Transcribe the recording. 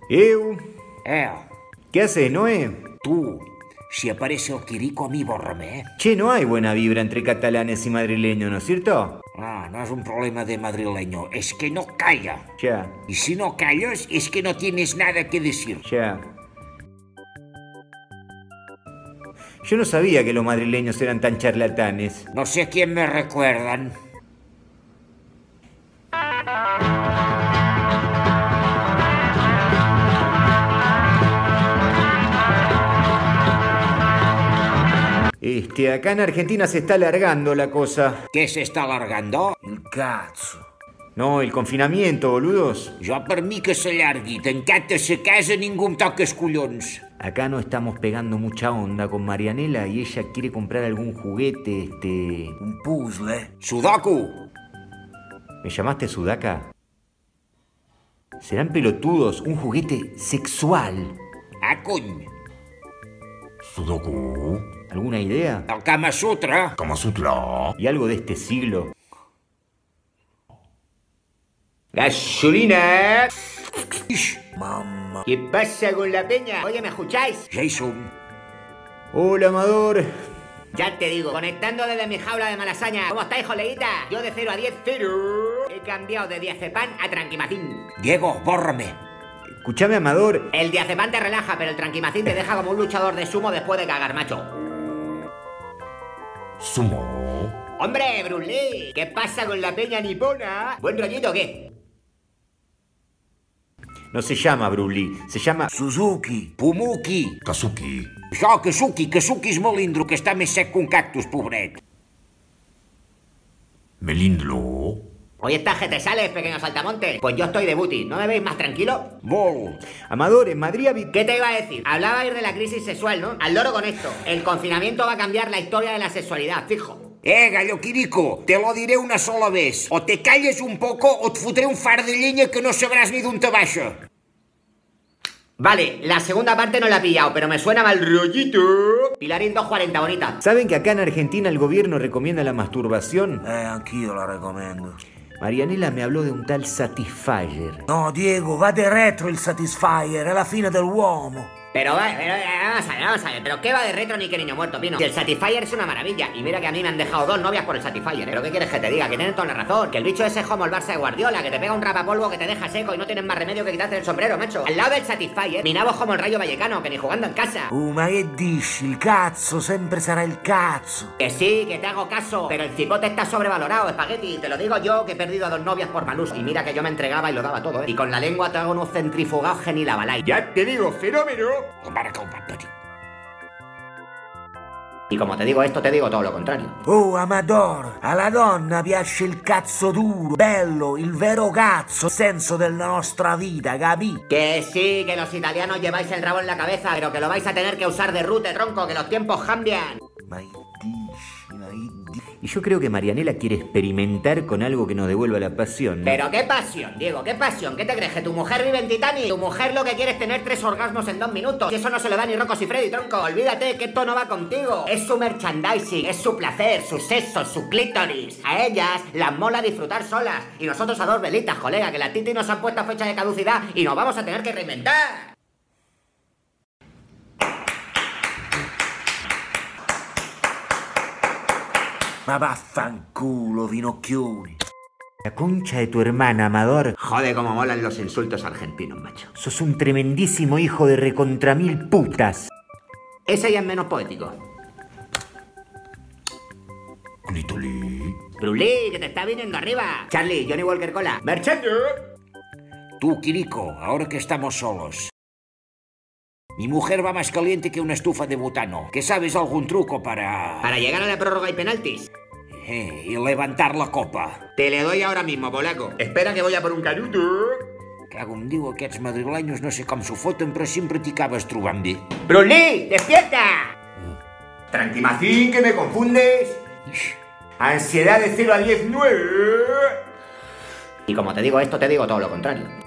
Eu, ¿qué haces, Noé? Tu, si aparece el Quirico a mi bórrame, Che, no hay buena vibra entre catalanes y madrileños, ¿no es cierto? Ah, no es un problema de madrileño, es que no calla. Ya, Y si no callas, es que no tienes nada que decir. ya. Yo no sabía que los madrileños eran tan charlatanes. No sé a quién me recuerdan. Acá en Argentina se está alargando la cosa. ¿Qué se está alargando? Il cazzo. No, el confinamiento, boludos. Jo per mi que s'allargui, tancat a casa ningú em toca els collons. Acá no estamos pegando mucha onda con Marianela y ella quiere comprar algún juguete, Un puzzle? Sudoku! ¿Me llamaste Sudaka? ¿Serán pelotudos? Un juguete sexual. Ah, cony! Sudoku? ¿Alguna idea? El Kama Sutra? Kama Sutra? ¿Y algo de este siglo? ¡Gasolina! Mamma. ¿Qué pasa con la peña? Oye, ¿me escucháis? Jason. Hola, Amador. Ya te digo, conectando desde mi jaula de malasaña. ¿Cómo estáis, coleguita? Yo de 0 a 10, 0. He cambiado de diazepam a tranquimacín. Diego, bórrame. Escuchame, Amador. El diazepam te relaja, pero el tranquimacín te deja como un luchador de sumo después de cagar, macho. Sumo? ¡Hombre, Bruce Lee! ¿Qué pasa con la peña nipona? ¿Buen rollito o qué? No se llama Brulí, se llama... Suzuki? Pumuki. Kasuki? Jo, Kasuki és melindro, que està més sec que un cactus, pobret. Melindro? Hoy estás que te sales, pequeño saltamonte. Pues yo estoy de booty. ¿No me veis más tranquilo? Molt. Amador, en Madrid había... ¿Qué te iba a decir? Hablabais de la crisis sexual, ¿no? Al loro con esto. El confinamiento va a cambiar la historia de la sexualidad, fijo. Gallo Quirico, te lo diré una sola vez. O te calles un poco o te fotré un far de llenya que no sabràs ni d'on te baixa. Vale, la segunda parte no la he pillado, pero me suena mal rollito. Pilarín 240, bonita. ¿Saben que acá en Argentina el gobierno recomienda la masturbación? Anch'io la recomiendo. Marianela me habló de un tal Satisfyer. No, Diego, va de retro il Satisfyer, è la fine dell'uomo. Pero vamos a ver, pero ¿qué va de retro ni qué niño muerto, Pino? Si el Satisfyer es una maravilla, y mira que a mí me han dejado 2 novias por el Satisfyer. Pero ¿qué quieres que te diga? Que tienes toda la razón, que el bicho ese es como el Barça de Guardiola, que te pega un rapapolvo que te deja seco y no tienes más remedio que quitarte el sombrero, macho. Al lado del Satisfyer, mi nabo es como el Rayo Vallecano, que ni jugando en casa. Ma che dici? Il cazzo sempre sarà il cazzo. Que sí, que te hago caso, pero el cipote está sobrevalorado, espagueti. Te lo digo yo, que he perdido a 2 novias por mal uso. Y mira que yo me entregaba y lo daba todo, ¿eh? Y con la lengua te hago unos centrifugados genilabalay. Ya te digo, fenómeno. Y como te digo esto, te digo todo lo contrario. Oh, Amador, alla donna piace il cazzo duro, bello, il vero cazzo, il senso della nostra vita, capì? Que sí, que los italianos lleváis el rabo en la cabeza, pero que lo vais a tener que usar de rute, tronco, que los tiempos cambian. Ma che dici, ma che dici? Y yo creo que Marianela quiere experimentar con algo que nos devuelva la pasión, ¿no? Pero qué pasión, Diego, qué pasión. ¿Qué te crees? ¿Que tu mujer vive en Titanic? Tu mujer lo que quiere es tener 3 orgasmos en 2 minutos. Y eso no se lo da ni Rocco Siffredi, tronco. Olvídate que esto no va contigo. Es su merchandising, es su placer, su sexo, su clítoris. A ellas las mola disfrutar solas. Y nosotros a 2 velitas, colega, que la Titi nos han puesto fecha de caducidad y nos vamos a tener que reinventar. Ma vaffanculo, vinocchioni. La concha de tu hermana, Amador. Joder, cómo molan los insultos argentinos, macho. Sos un tremendísimo hijo de recontra 1000 putas. Ese ya es menos poético. Glitoli. Brulí, que te está viniendo arriba. Charlie, Johnny Walker Cola. ¡Merchando! Tú, Quirico, ahora que estamos solos. Mi mujer va más caliente que una estufa de butano. ¿Que sabes algún truco para Llegar a la prórroga y penaltis. y levantar la copa? Te le doy ahora mismo, polaco. Espera que voy a por un canuto. Cago em diu, aquests madrileños no sé com s'ho foten, però sempre t'hi acabes trobant bé. ¡Brulí, despierta! Tranquimacín, que me confundes. Ansiedad de 0 a 10, 9. Y como te digo esto, te digo todo lo contrario.